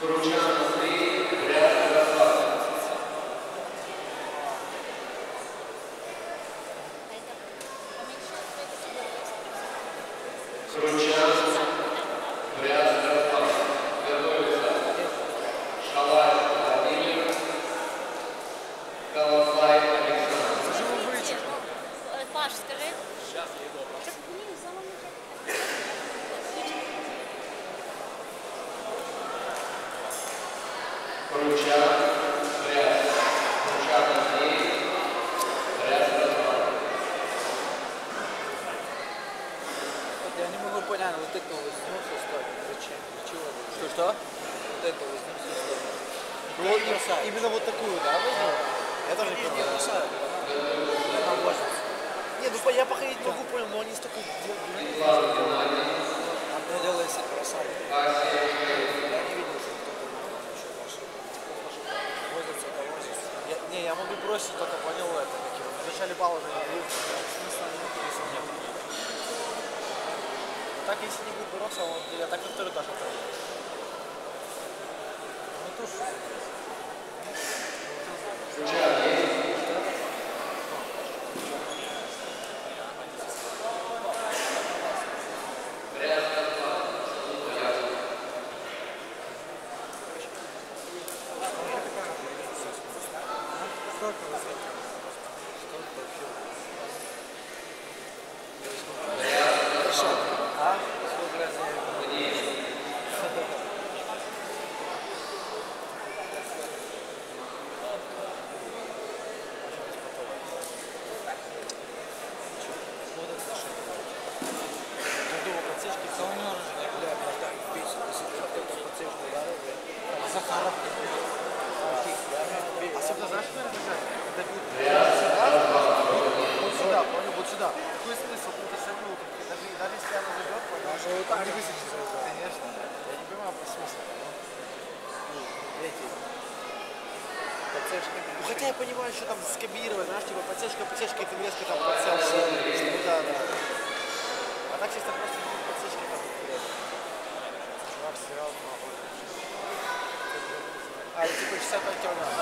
Паш, скажи. Сейчас я иду. Я не могу понять, вот это возьмется стоит. Зачем? Для чего? Что? Вот это возьмется стоит. Ну, вот, именно вот такую, да, возьму? Я тоже не понял. бросаю. Она возится. Не, ну я походить могу, понял, но они столько делают. Одно дело, если бросали. Я не видел, что кто-то еще бросил. Возится, это возится. Я могу бросить, только понял это. В начале балла же не будет. Смысла нет, если нет. Так, если не будет бороться, я так на второй этаж отправлю. Ну туш. Захаров. Особенно знаешь, что вот сюда, понял, вот сюда. Какой смысл? Ты сами даже если она зайдет, понял? Даже вот так не высадится. Конечно. Я не понимаю по смыслу. Ну хотя я понимаю, что там скобировать, знаешь, типа подсечка, и ты резко там подселся. Ну да. А так чисто просто подсечка там вперед. Чувак сыграл много. А, типа 65 килограмм.